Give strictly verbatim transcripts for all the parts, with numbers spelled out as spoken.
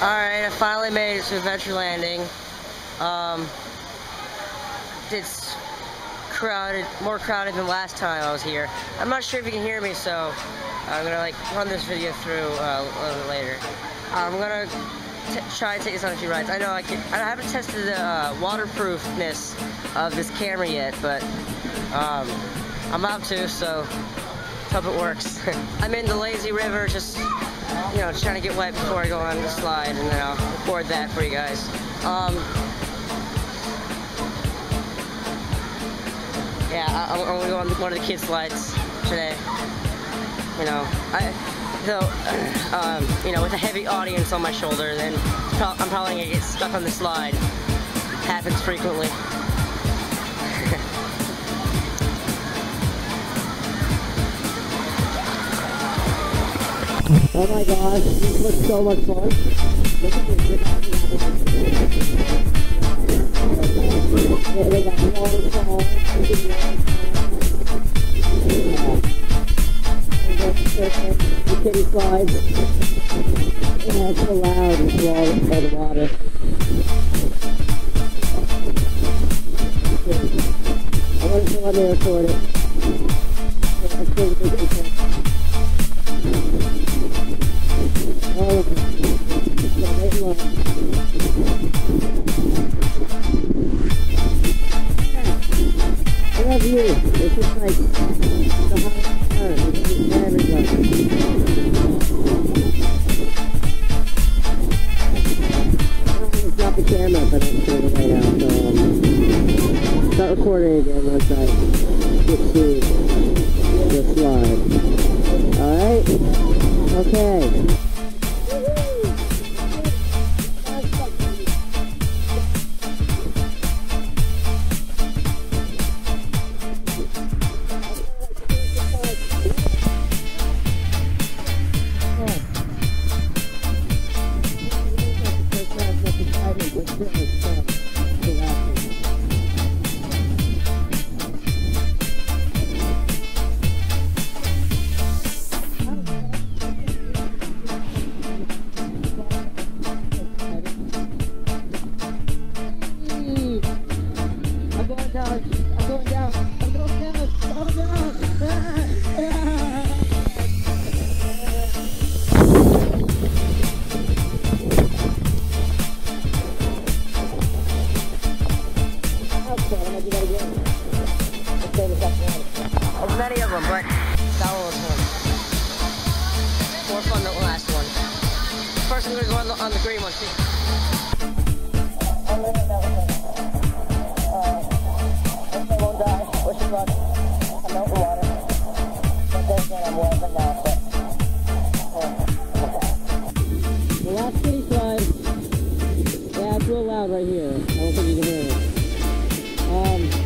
Alright, I finally made it to Adventure Landing. Um, it's crowded, more crowded than last time I was here. I'm not sure if you can hear me, so I'm gonna like run this video through uh, a little bit later. I'm gonna t try to take this on a few rides. I know I can. I haven't tested the uh, waterproofness of this camera yet, but um, I'm about to, so hope it works. I'm in the lazy river, just you know, trying to get wet before I go on the slide, and then I'll record that for you guys. Um, yeah, I, I'm gonna go on one of the kids' slides today. You know, I, though, um, you know, with a heavy audience on my shoulder, then pro I'm probably gonna get stuck on the slide. Happens frequently. Oh my gosh, this looks so much fun. Look at this. Yeah, they got waterfall. The kitty slides. Yeah, it's so loud with all, all the water. I want to go on there and record it. I'm still a big fan. Oh, yeah, right along. I love you. It's just like the highest turn. It's just for everybody. I'm going to drop the camera, but I'm doing it right now. So, um, start recording again once I get to the slide. Alright? Okay. There's many of them, but that one was fun. More fun than the last one. First, I'm gonna go on the, on the green one too. I'm living that one. Uh, wish I won't die. Wish you luck. I'm out in the water. But then again, I'm wet right now. But uh, the last kitty slide. Yeah, it's real loud right here. I don't think you can hear it. Um.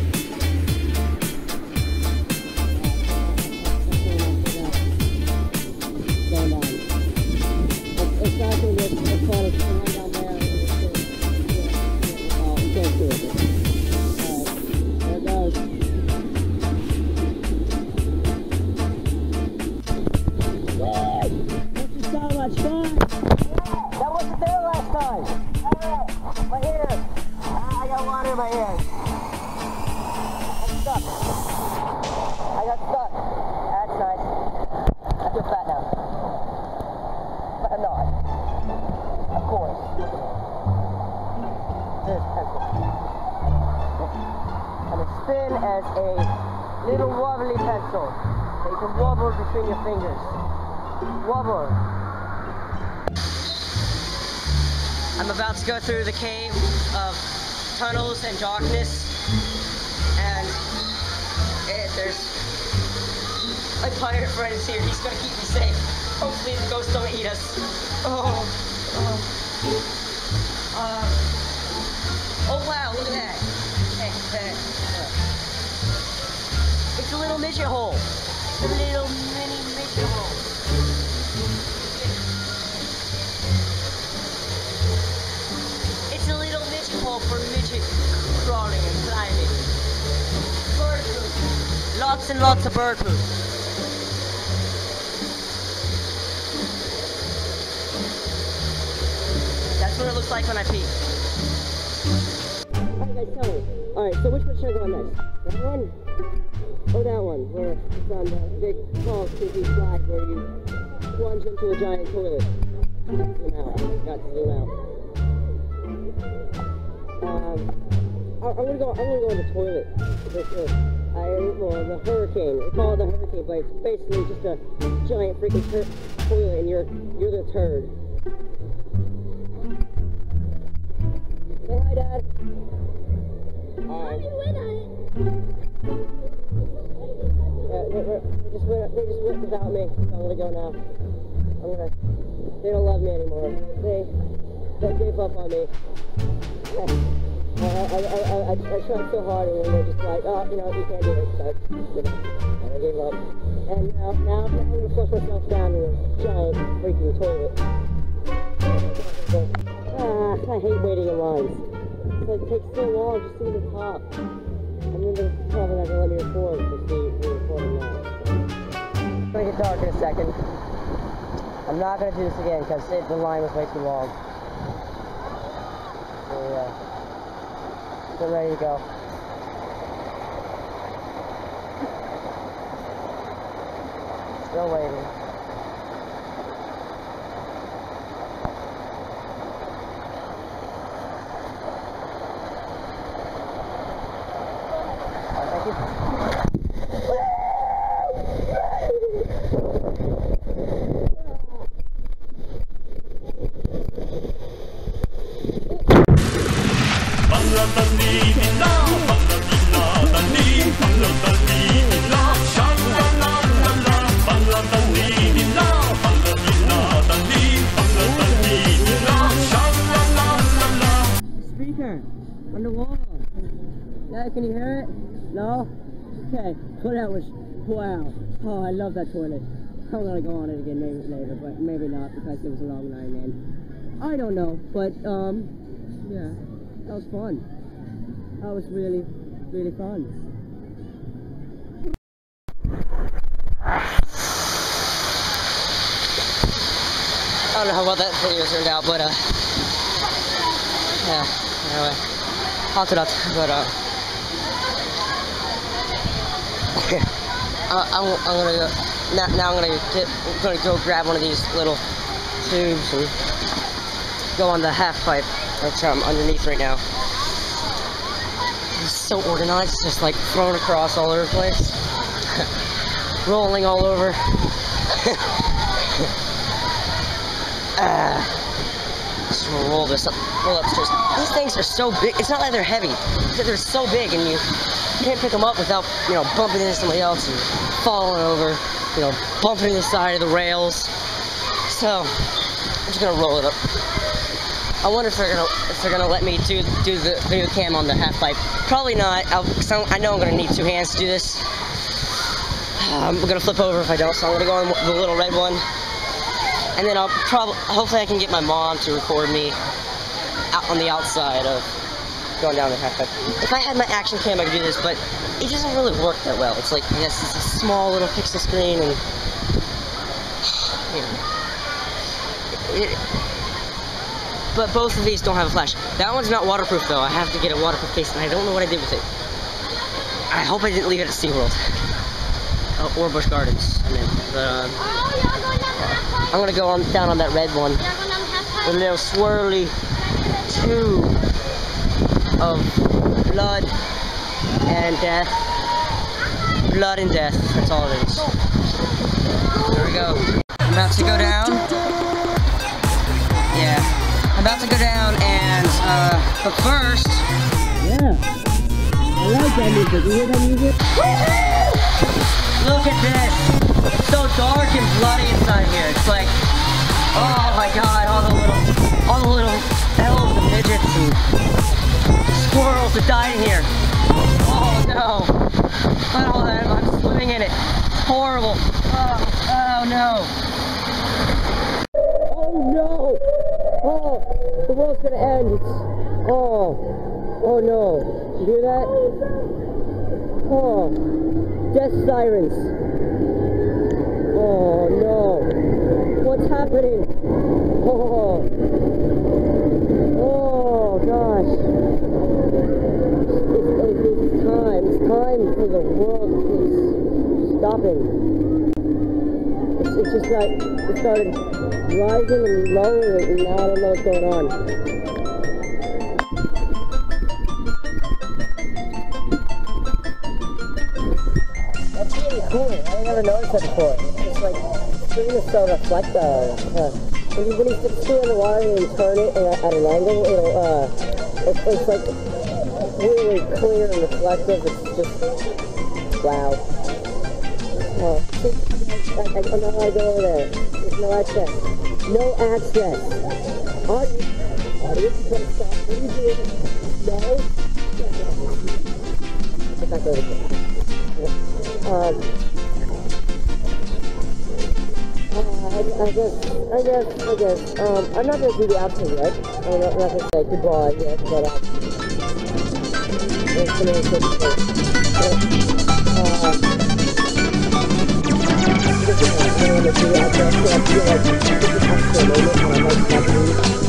Spin as a little wobbly pencil that you can wobble between your fingers. Wobble. I'm about to go through the cave of tunnels and darkness, and it, there's my pirate friend is here. He's gonna keep me safe. Hopefully the ghosts don't eat us. Oh, oh, uh, oh wow! Look at that. Hey, hey. It's a little midget hole. A little mini midget hole. It's a little midget hole for midget crawling and climbing. Bird poop. Lots and lots of bird poop. looks like when I pee. Alright guys, tell me. Alright, so which one should I go on next? That one? Or that one, where it's on the big, tall, creepy flag where you plunge into a giant toilet. Zoom out. Got to zoom out. Um, I, I'm gonna go. I'm gonna go in the toilet. This is, I well, the hurricane. We call it the hurricane, but it's basically just a giant freaking tur toilet, and you're you're the turd. Say hi, Dad. Hi. Yeah, they, they just went. They just went without me. So I'm gonna go now. I'm gonna. They don't love me anymore. They they gave up on me. I, I, I, I, I, I tried so hard, and they're just like, oh, you know, you can't do it. So, you know, and I gave up. And now, now, now I'm gonna flush myself down in a giant freaking toilet. Ah, I hate waiting in lines. It's like, it takes so long just to see the top. I mean, they're probably not gonna let me record to see me recording now. It's gonna get dark in a second. I'm not gonna do this again because the line was way too long. So yeah. Get ready to go. Still waiting. Oh, thank you. Speaker on the wall. Yeah, can you hear it? No? Okay. Well, that was, wow. Oh, I love that toilet. I'm gonna go on it again maybe later, but maybe not because it was a long line in. I don't know, but um, yeah, that was fun. That was really, really fun. I don't know how well that video turned out, but uh, yeah, anyway, hot it up, but uh, uh I'm, I'm gonna go, now, now I'm gonna get, I'm gonna go grab one of these little tubes and go on the half pipe that's um, underneath right now. It's so organized, it's just like thrown across all over the place, rolling all over. Ah, just roll this up, roll upstairs. These things are so big. It's not like they're heavy. They're so big, and you can't pick them up without, you know, bumping into somebody else and falling over, you know, bumping into the side of the rails. So I'm just gonna roll it up. I wonder if they're gonna if they're gonna let me do do the video cam on the half pipe. Probably not. I'll, so I know I'm gonna need two hands to do this. I'm gonna flip over if I don't. So I'm gonna go on the little red one. And then I'll probably, hopefully I can get my mom to record me out on the outside of going down the half pipe. If I had my action cam, I could do this, but it doesn't really work that well. It's like, yes, it's a small little pixel screen, and you know, it, but both of these don't have a flash. That one's not waterproof though. I have to get a waterproof case, and I don't know what I did with it. I hope I didn't leave it at SeaWorld uh, or Busch Gardens. I mean, but, um, I'm gonna go on down on that red one. A little swirly tube of blood and death. Blood and death. That's all it is. There we go. I'm about to go down. Yeah. I'm about to go down and uh but first. Yeah. I like that music. You hear that music? Look at this. It's so dark and bloody inside here. It's like, oh my god, all the little, all the little elves and midgets and squirrels that died in here. Oh no. Look at all that. I'm swimming in it. It's horrible. Oh, oh no. Oh no. Oh, the world's gonna end. It's, oh, oh no. Did you hear that? Oh, death sirens. Oh no, what's happening? Oh, in the world is stopping? It's, it's just like, it started rising and lowering, and now I don't know what's going on. That's really cool. I never noticed that before. It's just like, it's really so reflect, uh, uh, when you, when you sit in the water and you turn it at, at an angle, it'll, uh, it's, it's like really clear and reflective. It's just, wow. Oh, I, I don't know how to go over there. There's no access. No access. Audience, audience, you gotta stop. What are you doing? No? Get back over there. Um, uh, I, I guess, I guess, I guess, um, I'm not gonna do the outro yet. I'm not, not gonna say goodbye yet, but, um, it's gonna be good. Uh, this is what I'm gonna do the outro, so I feel like this is the outro moment, and I like that.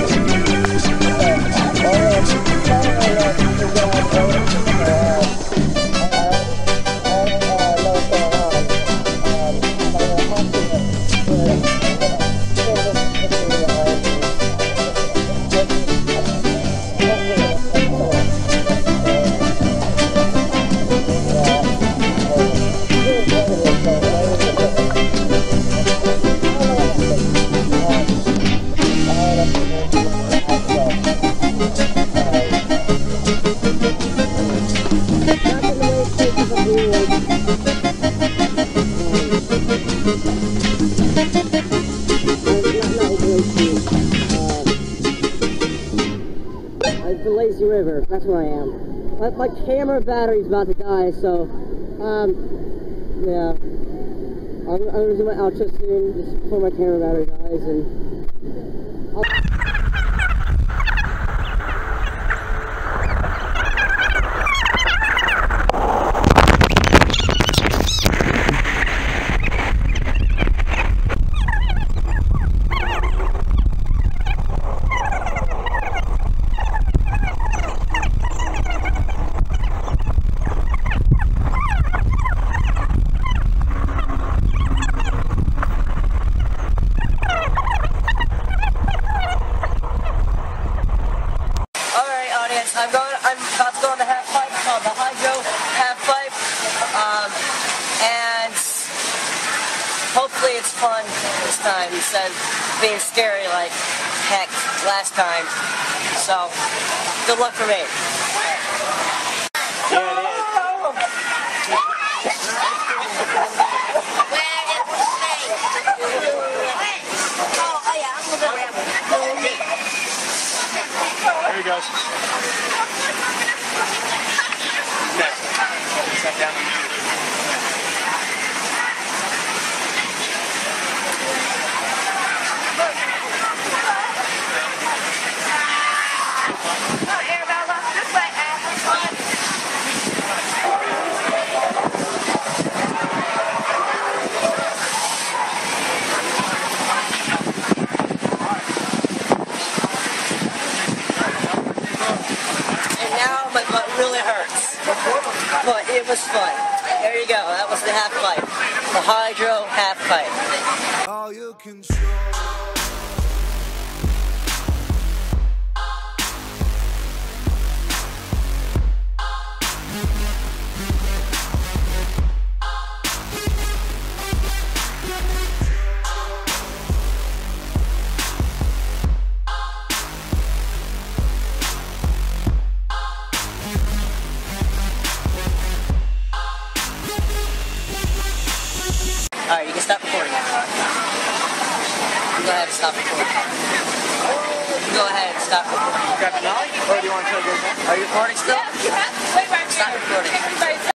It's the lazy river, that's where I am. My, my camera battery's about to die, so, um, yeah. I'm, I'm gonna do my outro soon, just before my camera battery dies, and I'll I'm going. I'm about to go on the half pipe called the hydro half pipe, um, and hopefully it's fun this time instead of being scary like heck last time. So good luck for me. Yeah, it is. There he goes. Next. Step down. Oh, Arabella, this way, Al. My butt really hurts, but it was fun. There you go, that was the half pipe, the hydro half pipe. All you can show. Alright, you can stop recording now. Go ahead and stop recording. Go ahead and stop recording. Grab the nollie? Or do you want to try to go back? Are you recording still? Yeah, you have to. Wait, right Stop recording. Everybody's